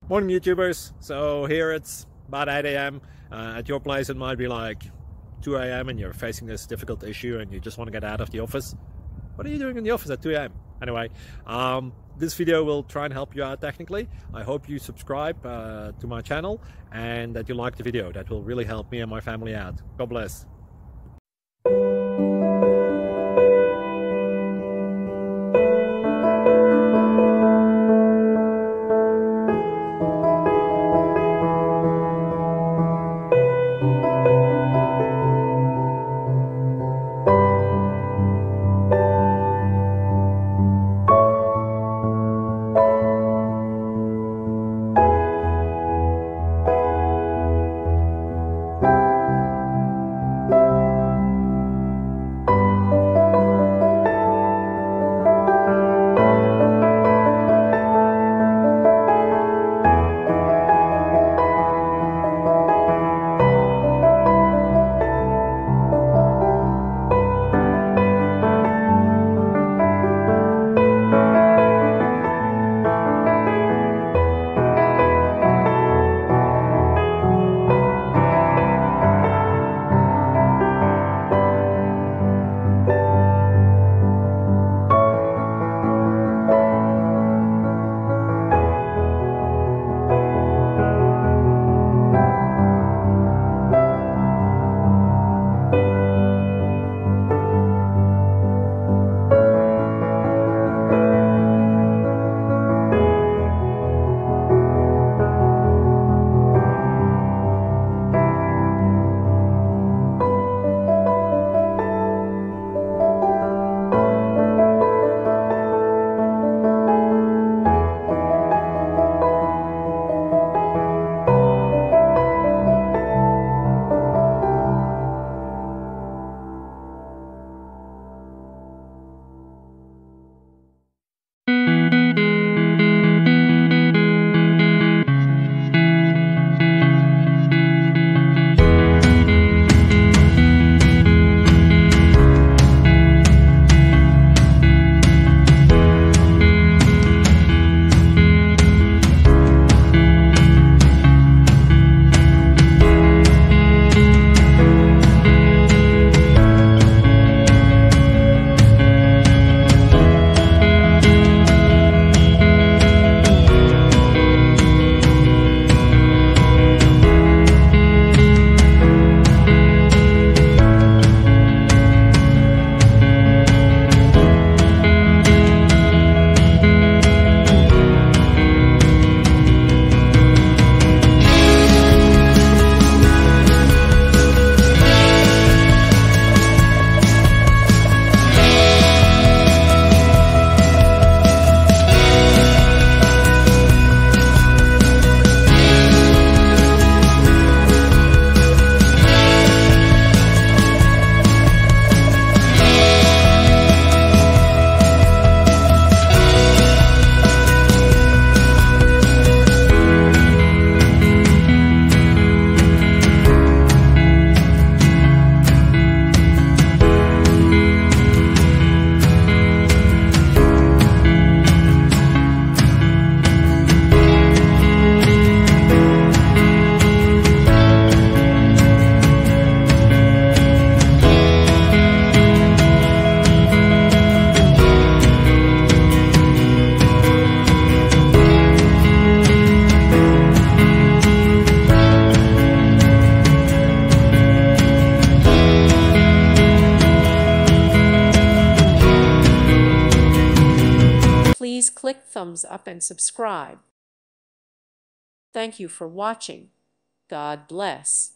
Morning YouTubers. So here it's about 8 a.m. At your place it might be like 2 a.m. and you're facing this difficult issue and you just want to get out of the office. What are you doing in the office at 2 a.m.? Anyway, this video will try and help you out technically. I hope you subscribe to my channel and that you like the video. That will really help me and my family out. God bless. Please click thumbs up and subscribe. Thank you for watching. God bless.